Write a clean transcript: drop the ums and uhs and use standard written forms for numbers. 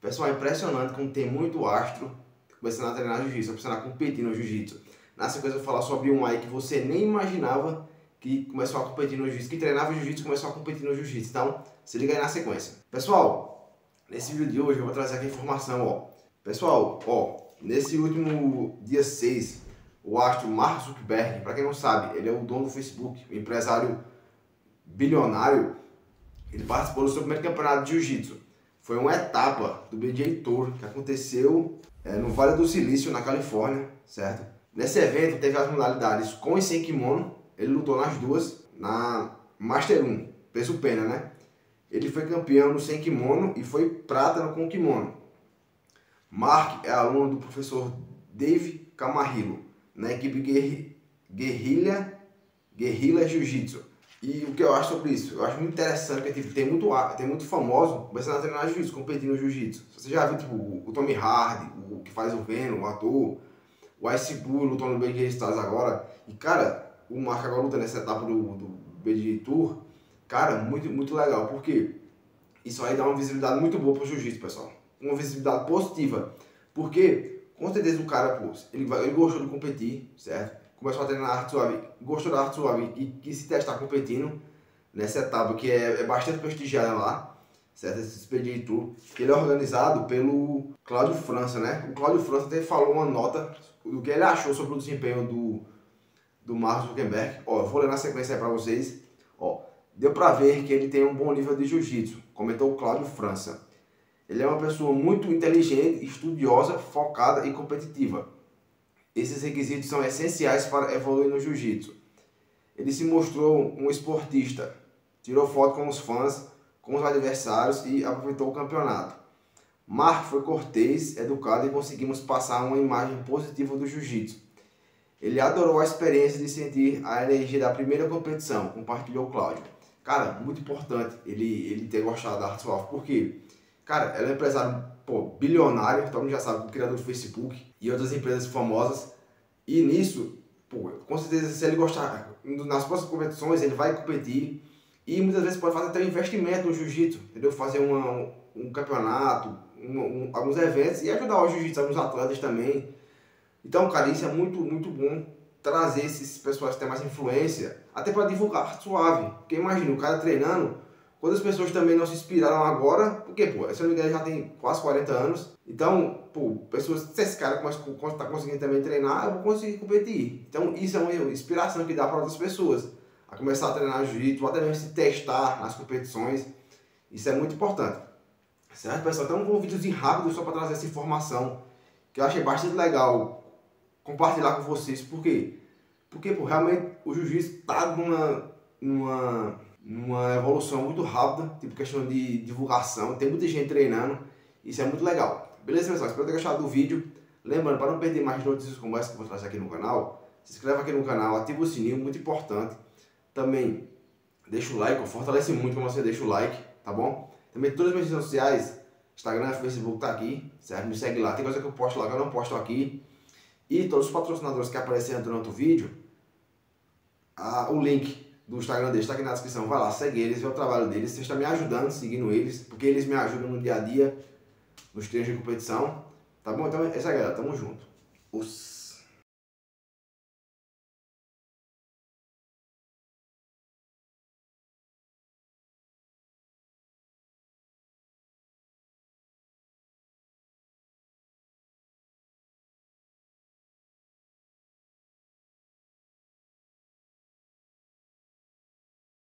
Pessoal, é impressionante como tem muito astro começando a treinar jiu-jitsu, começando a competir no jiu-jitsu. Na sequência eu vou falar sobre um aí que você nem imaginava que começou a competir no jiu-jitsu, que treinava jiu-jitsu e começou a competir no jiu-jitsu. Então, se liga aí na sequência. Pessoal, nesse vídeo de hoje eu vou trazer aqui a informação, ó. Pessoal, ó, nesse último dia 6, o astro Mark Zuckerberg, para quem não sabe, ele é o dono do Facebook, um empresário bilionário. Ele participou do seu primeiro campeonato de jiu-jitsu. Foi uma etapa do BJJ Tour que aconteceu no Vale do Silício, na Califórnia, certo? Nesse evento teve as modalidades com e sem kimono. Ele lutou nas duas, na Master 1, peso pena, né? Ele foi campeão no sem kimono e foi prata com kimono. Mark é aluno do professor Dave Camarillo, na equipe Guerrilla Jiu-Jitsu. E o que eu acho sobre isso? Eu acho muito interessante porque tipo, tem muito famoso começando a treinar jiu-jitsu, competindo no jiu-jitsu. Você já viu tipo, o Tommy Hardy, o que faz o Venom, o ator, o Ice Bull lutou no BJJ Stars agora. E cara, o Mark agora luta nessa etapa do BJJ Tour, cara, muito legal, porque isso aí dá uma visibilidade muito boa pro jiu-jitsu, pessoal. Uma visibilidade positiva, porque com certeza o cara, pô, ele gostou de competir, certo? Começou a treinar arte suave, gostou da arte suave e quis se testar competindo nessa etapa que é bastante prestigiada lá, certo? Esse BJJ Tour, que ele é organizado pelo Cláudio França, né? O Cláudio França até falou uma nota do que ele achou sobre o desempenho do Mark Zuckerberg. Ó, eu vou ler na sequência aí pra vocês. Ó, deu pra ver que ele tem um bom nível de jiu-jitsu, comentou o Cláudio França. Ele é uma pessoa muito inteligente, estudiosa, focada e competitiva. Esses requisitos são essenciais para evoluir no jiu-jitsu. Ele se mostrou um esportista, tirou foto com os fãs, com os adversários e aproveitou o campeonato. Mark foi cortês, educado e conseguimos passar uma imagem positiva do jiu-jitsu. Ele adorou a experiência de sentir a energia da primeira competição, compartilhou Cláudio. Cara, muito importante ele ter gostado da arte suave, porque, cara, ela é um empresário, pô, bilionário, todo mundo já sabe, o criador do Facebook e outras empresas famosas. E nisso, pô, com certeza, se ele gostar, nas próximas competições, ele vai competir e muitas vezes pode fazer até um investimento no jiu-jitsu, entendeu? Fazer um campeonato, alguns eventos e ajudar o jiu-jitsu, alguns atletas também. Então, cara, isso é muito bom trazer esses pessoas que têm mais influência, até para divulgar arte suave. Porque imagina, o cara treinando, quantas pessoas também não se inspiraram agora, porque, pô, essa mulher já tem quase 40 anos, então, pô, pessoas, se esse cara está conseguindo também treinar, eu vou conseguir competir. Então, isso é uma inspiração que dá para outras pessoas, a começar a treinar jiu-jitsu, até mesmo se testar nas competições, isso é muito importante. Certo, pessoal? Então, um vídeozinho rápido só para trazer essa informação, que eu achei bastante legal compartilhar com vocês, por quê? Porque, pô, realmente o jiu-jitsu está numa evolução muito rápida, tipo questão de divulgação, tem muita gente treinando, isso é muito legal. Beleza, pessoal? Espero ter gostado do vídeo. Lembrando, para não perder mais notícias como essa que eu vou trazer aqui no canal, se inscreva aqui no canal, ativa o sininho, muito importante. Também deixa o like, fortalece muito quando você deixa o like, tá bom? Também todas as minhas redes sociais, Instagram, Facebook, tá aqui, certo? Me segue lá, tem coisa que eu posto lá que eu não posto aqui. E todos os patrocinadores que apareceram durante o vídeo, o link do Instagram deles está aqui na descrição, vai lá, segue eles, vê o trabalho deles, você está me ajudando, seguindo eles, porque eles me ajudam no dia a dia, nos treinos de competição, tá bom? Então é isso aí, galera, tamo junto.